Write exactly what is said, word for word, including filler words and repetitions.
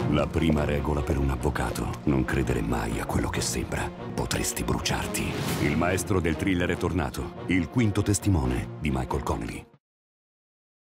La prima regola per un avvocato: non credere mai a quello che sembra. Potresti bruciarti. Il maestro del thriller è tornato. Il quinto testimone di Michael Connelly.